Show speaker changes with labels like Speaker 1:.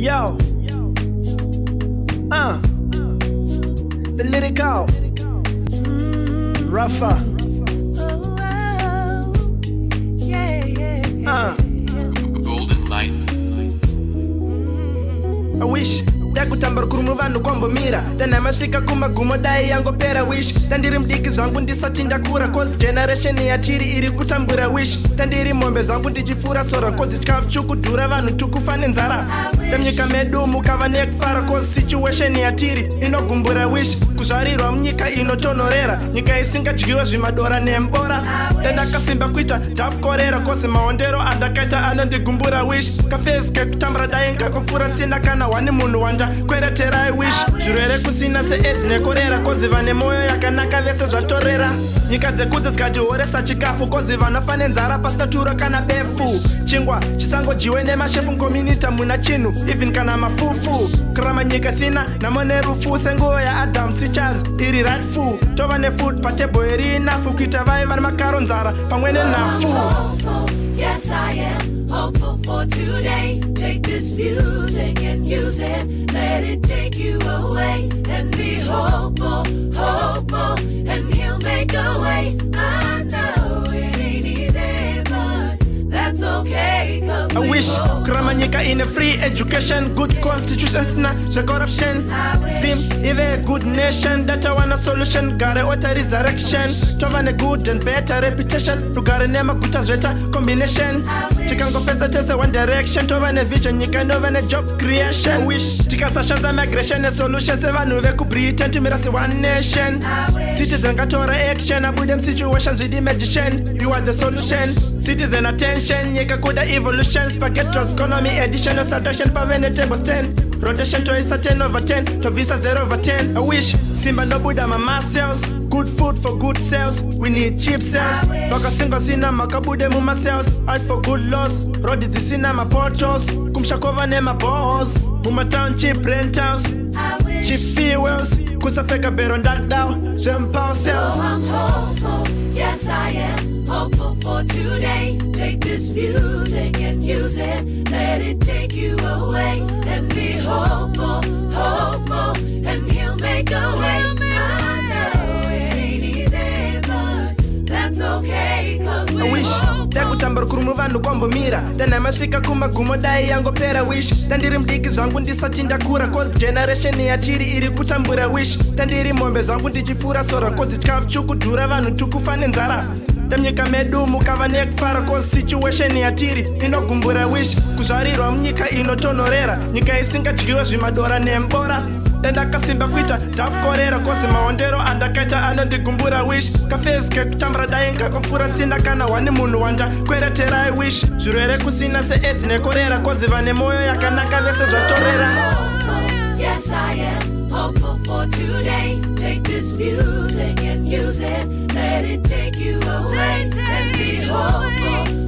Speaker 1: Yo. The lyrical. Rafa.
Speaker 2: Golden light.
Speaker 1: I wish ndakutambura kuri muvanhu kwambomira danhamasvika kumagumo dai yangopera wish dandiri mudiki zvangu ndisati ndakura cause generation yatiri iri kutambura wish dandiri mombe zvangu ndichifura sora cause chikafu chikudhura vanhu tukufa nenzara damunyika medu mukava nekufara cause situation yatiri inogumbura wish kuzvarirwa munyika inotonhorera nyika isingadyiwa zvimadora nembora dandakasimba kuita tafukorera cause maondero andakaita anondigumbura wish kafezi kekutambura dai ngakofura sina kana wani munhu wanda kwereterai wish zvirwere kusina seaids nekorera kozi vane mwoyo yakanaka vese zvatorera nyika dzekudze dzikatihoresa chikafu kozi vanofa nenzara pasina turo kana befu chingwa chisangodyiwe nemashefu ngominita muna chinhu even kana mafufu kurama nyika sina namo nerufu senguva yaadam sichas iri rightful tova nefood patebho iri inafu kuita vai vane makaro nzara pamwe nenhafu.
Speaker 3: Yes, I am hopeful for today. Take this music and use it. Let it take you away. And be hopeful, hopeful. And he'll make a way. I know it ain't easy, but that's okay.
Speaker 1: I wish Kuramanyika in a free education, good constitution, the corruption. Sim, even a good nation that I want a solution. Got a water resurrection. Tovane good and better reputation. To got a name of good better combination. Chicken go first test one direction. Tovane vision, you can over a job creation. I wish Tika Sasha migration a solution. Seven Nuve could pretend to me as one nation. Citizen Katora action, I put them situations with the magician. You are the solution. Citizen attention, Yekakuda evolution, spaghetti economy, additional subtraction, pavene table 10. Rotation to ISA 10 over 10, to Visa 0 over 10. I wish Simba no Buddha mama cells. Good food for good sales, we need cheap sales. Baka single sina makabude muma sales. Out for good loss, road is sina ma portals. Kumshakova ne ma balls. Muma town cheap rentals, cheap fuels. Kusafeka beron dark down, gem power sales.
Speaker 3: So I'm hopeful, yes I am hopeful for today. Take this music and use it. Let it take you away. And be hopeful, hopeful. And he'll make a way. I know it ain't easy, but that's okay. Cause
Speaker 1: I wish ndakutambura kuri muvanhu kwambomira danhamasvika kumagumo dai yangopera wish dandiri mudiki zvangu ndisati ndakura cause generation yatiri iri kutambura wish dandiri mombe zvangu ndichifura sora cause chikafu chikudhura vanhu tukufa nenzara damunyika medu mukava nekufara cause situation yatiri inogumbura wish kuzvarirwa munyika inotonhorera nyika isingadyiwa zvimadora nembora dandakasimba kuita tafukorera cause maondero andakaita anondigumbura wish kafezi kekutambura dai ngakofura sina kana wani munhu wanda kwereterai wish zvirwere kusina seaids nekorera cause vane mwoyo yakanaka vese zvatorera.
Speaker 3: Yes, I am hopeful for today. Take this music and use it. Let it take you away. And be hopeful.